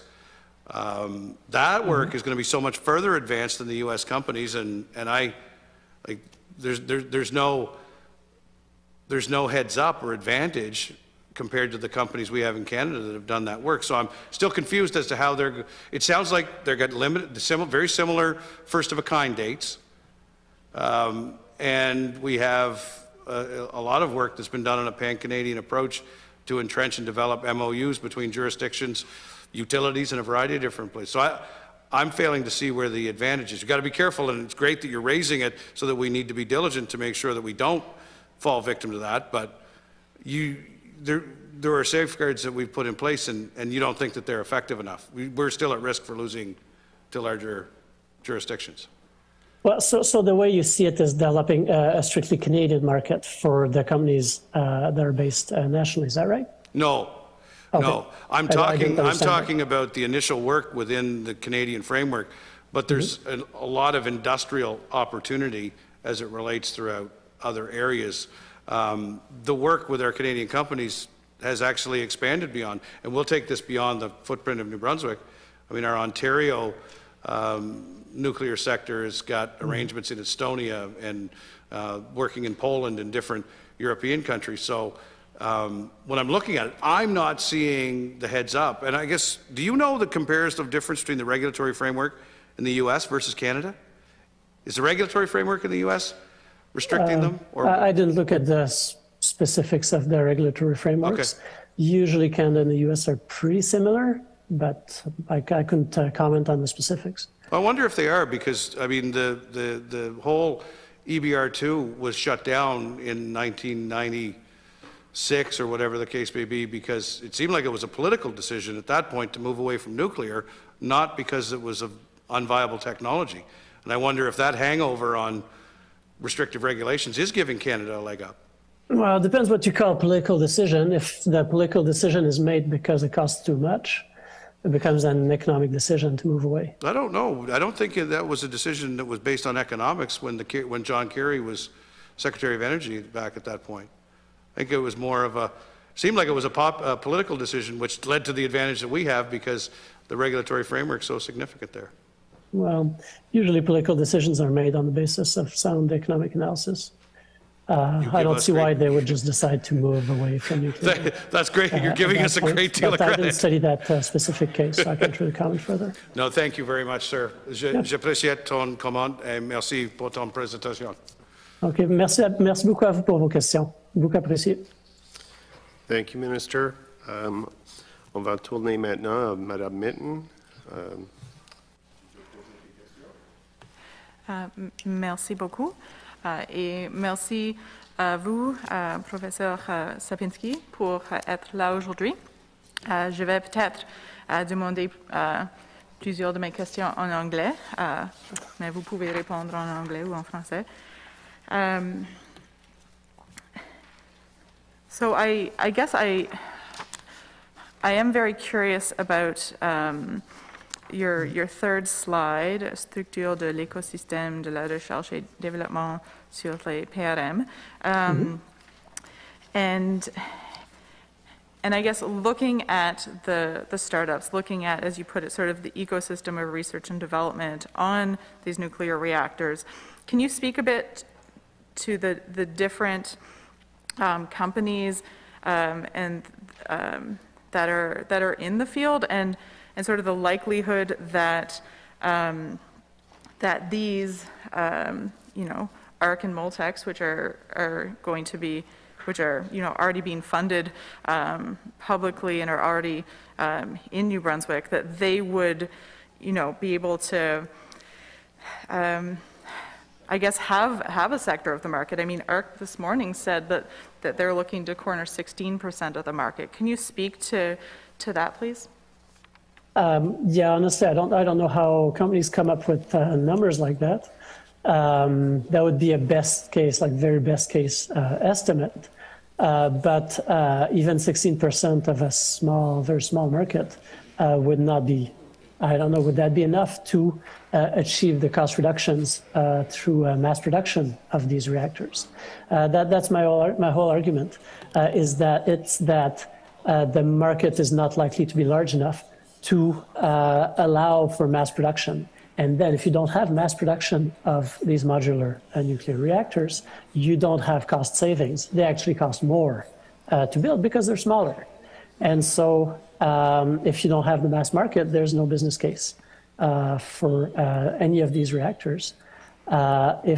Speaker 4: That work is going to be so much further advanced than the U.S. companies, and I like there's no heads up or advantage compared to the companies we have in Canada that have done that work. So I'm still confused as to how it sounds like they've got limited, very similar first-of-a-kind dates. And we have a lot of work that's been done on a pan-Canadian approach to entrench and develop MOUs between jurisdictions, utilities, and a variety of different places. So I'm failing to see where the advantage is. You've got to be careful, and it's great that you're raising it so that we need to be diligent to make sure that we don't fall victim to that. But there are safeguards that we've put in place, and you don't think that they're effective enough. We're still at risk for losing to larger jurisdictions.
Speaker 2: Well, so the way you see it is developing a strictly Canadian market for the companies that are based nationally. Is that right?
Speaker 4: No,
Speaker 2: okay.
Speaker 4: No. I'm talking about the initial work within the Canadian framework, but there's a lot of industrial opportunity as it relates throughout other areas. The work with our Canadian companies has actually expanded beyond, and we'll take this beyond the footprint of New Brunswick. I mean, our Ontario nuclear sector has got arrangements in Estonia and working in Poland and different European countries. So when I'm looking at it, I'm not seeing the heads up. And I guess, do you know the comparative difference between the regulatory framework in the U.S. versus Canada? Is the regulatory framework in the U.S. restricting them? Or?
Speaker 2: I didn't look at the specifics of the regulatory frameworks.
Speaker 4: Okay.
Speaker 2: Usually Canada and the U.S. are pretty similar, but I couldn't comment on the specifics.
Speaker 4: I wonder if they are, because I mean the whole EBR2 was shut down in 1996 or whatever the case may be, because it seemed like it was a political decision at that point to move away from nuclear, not because it was an unviable technology. And I wonder if that hangover on restrictive regulations is giving Canada a leg up.
Speaker 2: Well, it depends what you call a political decision. If the political decision is made because it costs too much, it becomes an economic decision to move away.
Speaker 4: I don't know. I don't think that was a decision that was based on economics when John Kerry was Secretary of Energy back at that point. I think it was more of seemed like it was a political decision, which led to the advantage that we have because the regulatory framework's so significant there.
Speaker 2: Well, usually political decisions are made on the basis of sound economic analysis. I don't see why they would just decide to move away from nuclear.
Speaker 4: That's great. You're giving us a great deal of credit.
Speaker 2: I didn't study that specific case, so I can't really comment further.
Speaker 4: No, thank you very much, sir. J'apprécie ton commande et merci pour ton présentation.
Speaker 2: OK, merci beaucoup à vous pour vos questions. Beaucoup apprécié.
Speaker 1: Thank you, Minister. On va tourner maintenant à Madame Minton.
Speaker 5: Merci beaucoup. Et merci à vous, professeur Sapinski, pour être là aujourd'hui. Je vais peut-être demander plusieurs de mes questions en anglais, mais vous pouvez répondre en anglais ou en français. So I guess I am very curious about your third slide, structure de l'écosystème de la recherche et développement sur les PRM. And I guess looking at the startups, looking at, as you put it, sort of the ecosystem of research and development on these nuclear reactors, can you speak a bit to the different companies and that are in the field, and sort of the likelihood that that these ARC and Moltex, which are going to be, which are already being funded publicly and are already in New Brunswick, that they would be able to I guess have a sector of the market. I mean, ARC this morning said that they're looking to corner 16% of the market. Can you speak to that, please?
Speaker 2: Yeah, honestly, I don't know how companies come up with numbers like that. That would be a best case, like very best case estimate. But even 16% of a very small market would not be, I don't know, would that be enough to achieve the cost reductions through mass production of these reactors? That's my whole argument, is that the market is not likely to be large enough to allow for mass production. And then if you don't have mass production of these modular nuclear reactors, you don't have cost savings. They actually cost more to build because they're smaller. And so if you don't have the mass market, there's no business case for any of these reactors. And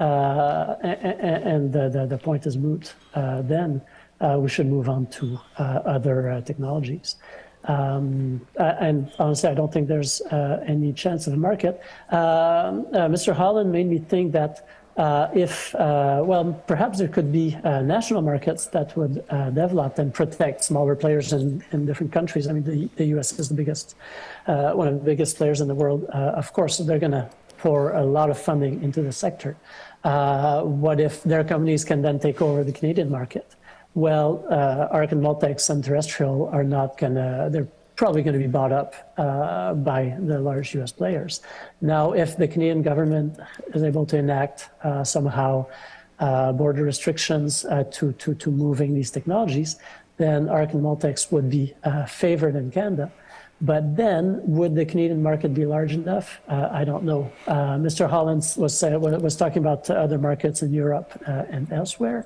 Speaker 2: the point is moot, then we should move on to other technologies. And honestly, I don't think there's any chance of a market. Mr. Holland made me think that well, perhaps there could be national markets that would develop and protect smaller players in different countries. I mean, the US is the biggest, one of the biggest players in the world. Of course, they're going to pour a lot of funding into the sector. What if their companies can then take over the Canadian market? Well, ARC and Moltex and Terrestrial are not going to, they're probably going to be bought up by the large US players. Now, if the Canadian government is able to enact somehow border restrictions to moving these technologies, then ARC and Moltex would be favored in Canada. But then, would the Canadian market be large enough? I don't know. Mr. Holland was talking about other markets in Europe and elsewhere.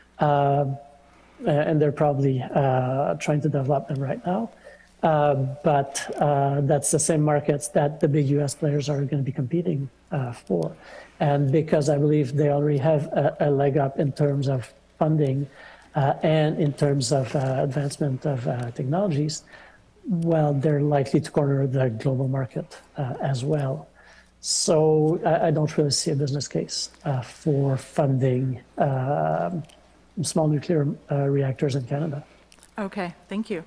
Speaker 2: And they're probably trying to develop them right now. But that's the same markets that the big US players are going to be competing for. And because I believe they already have a leg up in terms of funding and in terms of advancement of technologies, well, they're likely to corner the global market as well. So I don't really see a business case for funding small nuclear reactors in Canada.
Speaker 5: Okay, thank you.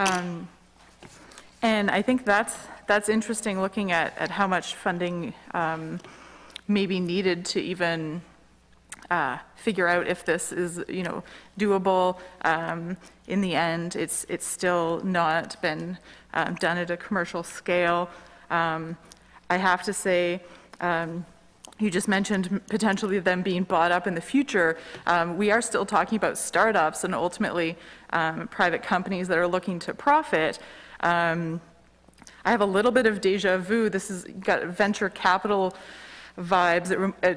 Speaker 5: And I think that's interesting, looking at how much funding may be needed to even figure out if this is doable. In the end, it's still not been done at a commercial scale. I have to say, you just mentioned potentially them being bought up in the future. We are still talking about startups and ultimately private companies that are looking to profit. I have a little bit of deja vu. This has got venture capital vibes.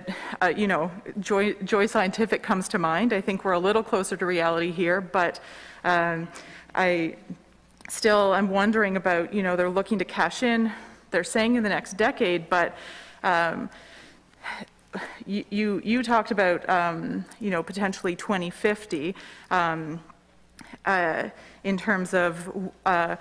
Speaker 5: Joy Scientific comes to mind. I think we're a little closer to reality here, but I'm wondering about, they're looking to cash in. They're saying in the next decade, but you talked about, potentially 2050 in terms of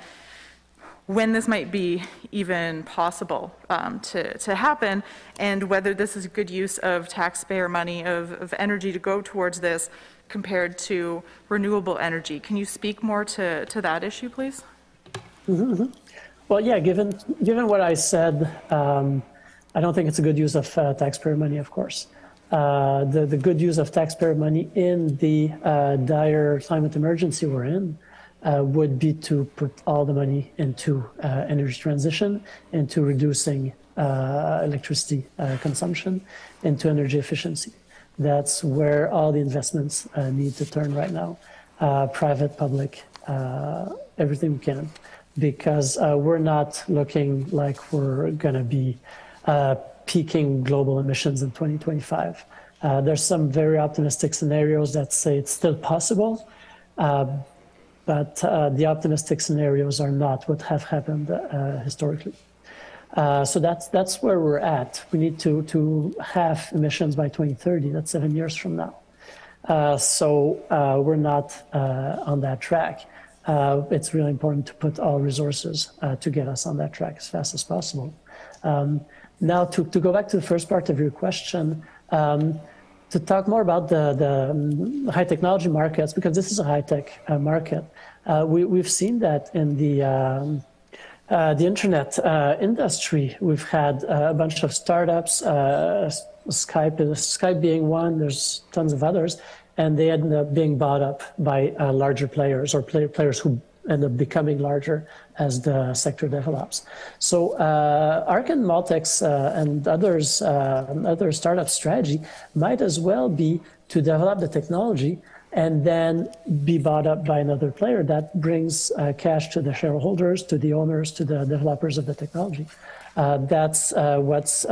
Speaker 5: when this might be even possible to happen, and whether this is a good use of taxpayer money, of energy to go towards this compared to renewable energy. Can you speak more to that issue, please?
Speaker 2: Mm-hmm. Well, yeah, given what I said, I don't think it's a good use of taxpayer money, of course. The good use of taxpayer money in the dire climate emergency we're in would be to put all the money into energy transition, into reducing electricity consumption, into energy efficiency. That's where all the investments need to turn right now, private, public, everything we can, because we're not looking like we're going to be peaking global emissions in 2025. There's some very optimistic scenarios that say it's still possible, but the optimistic scenarios are not what have happened historically. So that's where we're at. We need to have emissions by 2030. That's 7 years from now. So we're not on that track. It's really important to put all resources to get us on that track as fast as possible. Now, to go back to the first part of your question, to talk more about the high technology markets, because this is a high tech market. We've seen that in the internet industry. We've had a bunch of startups, Skype being one, there's tons of others, and they end up being bought up by larger players or players who end up becoming larger as the sector develops. So ARC and Maltex and others, other startup strategy might as well be to develop the technology and then be bought up by another player that brings cash to the shareholders, to the owners, to the developers of the technology. That's what's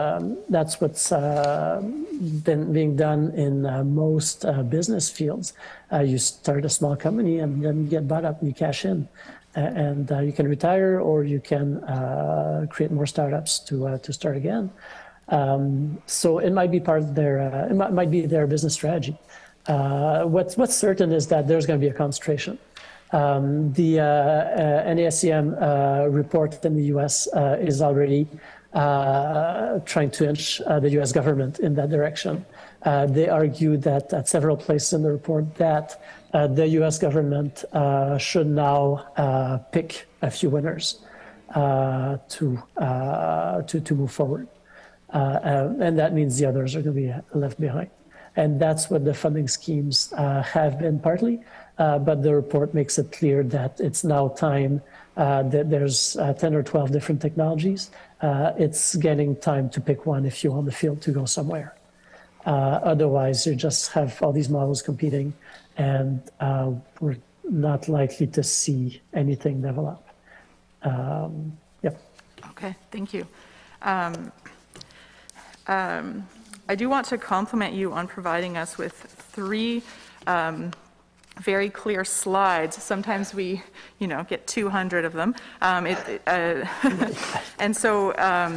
Speaker 2: been being done in most business fields. You start a small company and then you get bought up and you cash in, and you can retire or you can create more startups to start again. So it might be part of their it might be their business strategy. What's certain is that there's going to be a concentration. The NASCM report in the US is already trying to inch the US government in that direction. They argue that at several places in the report that the US government should now pick a few winners to move forward. And that means the others are going to be left behind. And that's what the funding schemes have been partly. But the report makes it clear that it's now time that there's 10 or 12 different technologies. It's getting time to pick one if you want the field to go somewhere. Otherwise, you just have all these models competing, and we're not likely to see anything develop. Yep.
Speaker 5: Okay, thank you. I do want to compliment you on providing us with 3 very clear slides. Sometimes we, get 200 of them. And so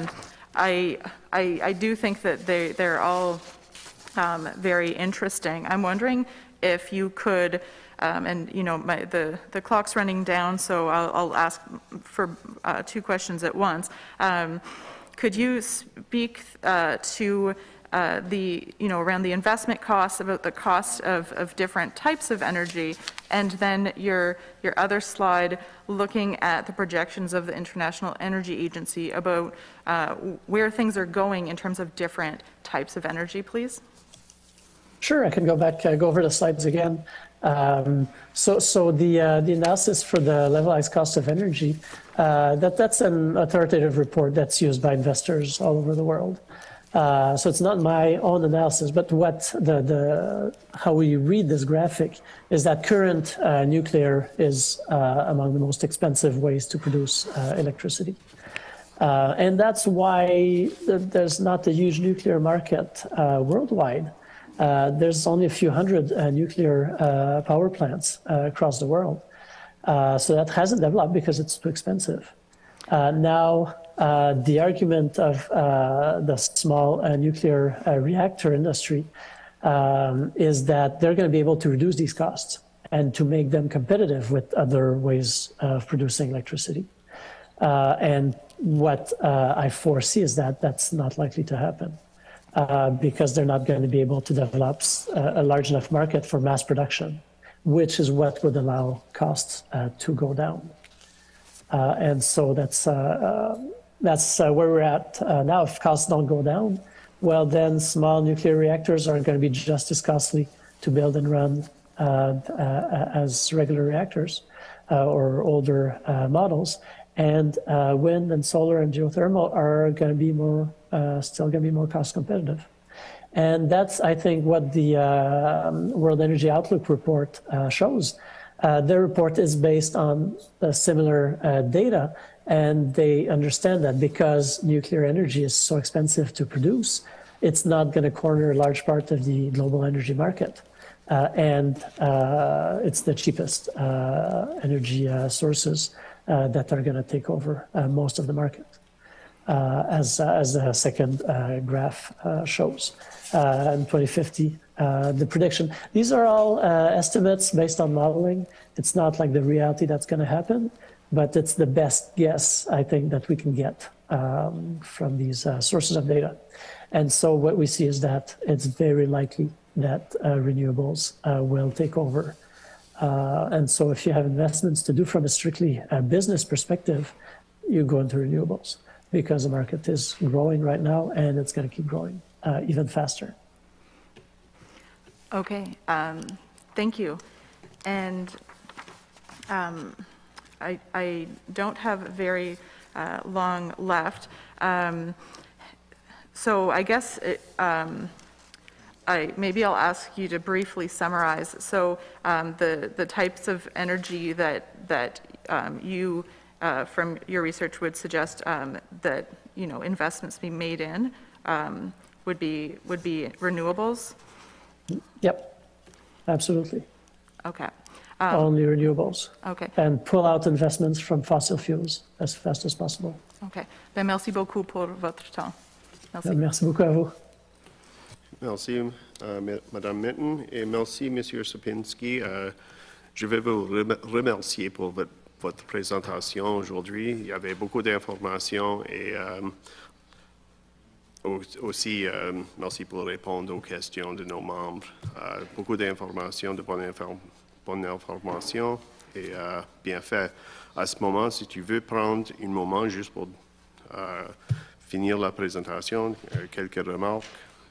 Speaker 5: I do think that they're all very interesting. I'm wondering if you could, and the clock's running down, so I'll ask for 2 questions at once. Could you speak to around the investment costs, about the cost of different types of energy, and then your other slide looking at the projections of the International Energy Agency about where things are going in terms of different types of energy, please?
Speaker 2: Sure, I can go back, go over the slides again. So the analysis for the levelized cost of energy, that's an authoritative report that's used by investors all over the world. So it's not my own analysis, but what how we read this graphic is that current nuclear is among the most expensive ways to produce electricity. And that's why there's not a huge nuclear market worldwide. There's only a few hundred nuclear power plants across the world. So that hasn't developed because it's too expensive. Now, the argument of the small nuclear reactor industry is that they're going to be able to reduce these costs and to make them competitive with other ways of producing electricity. And what I foresee is that that's not likely to happen because they're not going to be able to develop a large enough market for mass production, which is what would allow costs to go down. And so that's where we're at now. If costs don't go down, well, then small nuclear reactors are going to be just as costly to build and run as regular reactors or older models. And wind and solar and geothermal are going to be still going to be more cost competitive. And that's, I think, what the World Energy Outlook report shows. Their report is based on similar data, and they understand that because nuclear energy is so expensive to produce, it's not going to corner a large part of the global energy market. And it's the cheapest energy sources that are going to take over most of the market, as the second graph shows. In 2050, the prediction. These are all estimates based on modeling. It's not like the reality that's going to happen, but it's the best guess, I think, that we can get from these sources of data. And so what we see is that it's very likely that renewables will take over. And so if you have investments to do from a strictly business perspective, you go into renewables because the market is growing right now and it's going to keep growing even faster.
Speaker 5: Okay, thank you. And I don't have very long left. So I guess maybe I'll ask you to briefly summarize. So the types of energy that you, from your research, would suggest that investments be made in would be renewables.
Speaker 2: Yep, absolutely.
Speaker 5: Okay.
Speaker 2: Only renewables.
Speaker 5: Okay.
Speaker 2: And pull out investments from fossil fuels as fast as possible.
Speaker 5: Okay. Ben, merci beaucoup pour votre temps. Merci.
Speaker 2: Merci beaucoup à vous.
Speaker 1: Merci, Madame Minton, et merci, Monsieur Sopinski. Je vais vous remercier pour votre présentation aujourd'hui. Il y avait beaucoup d'informations et aussi, merci pour répondre aux questions de nos membres. Beaucoup d'informations, de bonnes informations et bien fait. À ce moment, si tu veux prendre un moment juste pour finir la présentation, quelques remarques.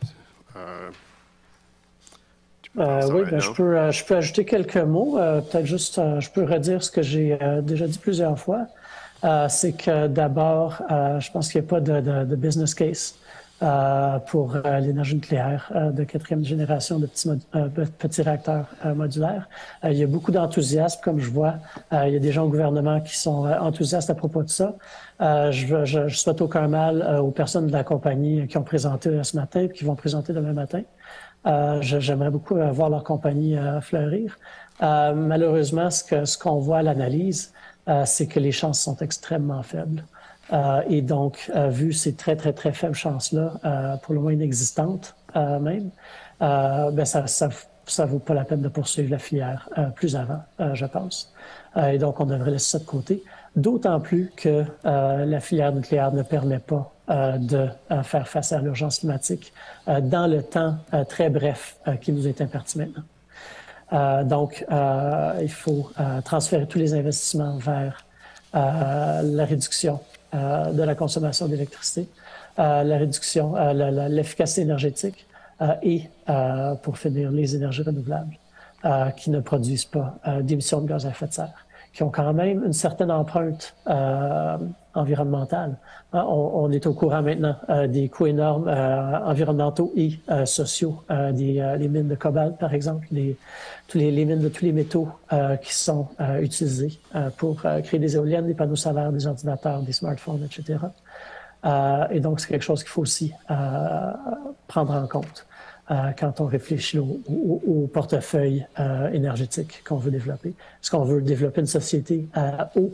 Speaker 2: Oui, ben, je peux ajouter quelques mots. Peut-être juste, je peux redire ce que j'ai déjà dit plusieurs fois. C'est que d'abord, je pense qu'il n'y a pas de business case pour l'énergie nucléaire de quatrième génération de petits réacteurs modulaires. Il y a beaucoup d'enthousiasme, comme je vois. Il y a des gens au gouvernement qui sont enthousiastes à propos de ça. Je souhaite aucun mal aux personnes de la compagnie qui ont présenté ce matin et qui vont présenter demain matin. J'aimerais beaucoup voir leur compagnie fleurir. Malheureusement, ce qu'on voit à l'analyse, c'est que les chances sont extrêmement faibles. Et donc, vu ces très faibles chances-là, pour le moins inexistantes même, ben ça vaut pas la peine de poursuivre la filière plus avant, je pense. Et donc, on devrait laisser ça de côté. D'autant plus que la filière nucléaire ne permet pas de faire face à l'urgence climatique dans le temps très bref qui nous est imparti maintenant. Donc, il faut transférer tous les investissements vers la réduction de la consommation d'électricité, la réduction, l'efficacité énergétique et, pour finir, les énergies renouvelables qui ne produisent pas d'émissions de gaz à effet de serre, qui ont quand même une certaine empreinte environnementale. On est au courant maintenant des coûts énormes environnementaux et sociaux des mines de cobalt, par exemple, les mines de tous les métaux qui sont utilisés pour créer des éoliennes, des panneaux solaires, des ordinateurs, des smartphones, etc. Et donc, c'est quelque chose qu'il faut aussi prendre en compte quand on réfléchit au portefeuille énergétique qu'on veut développer. Est-ce qu'on veut développer une société à haut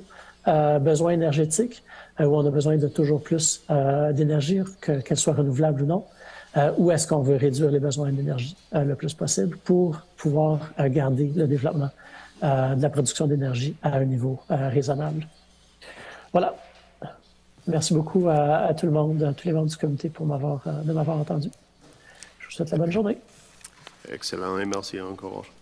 Speaker 2: besoins énergétiques, où on a besoin de toujours plus d'énergie, qu'elle soit renouvelable ou non, ou est-ce qu'on veut réduire les besoins d'énergie le plus possible pour pouvoir garder le développement de la production d'énergie à un niveau raisonnable. Voilà. Merci beaucoup à tout le monde, à tous les membres du comité de m'avoir entendu. Je vous souhaite la bonne journée.
Speaker 1: Excellent et merci encore.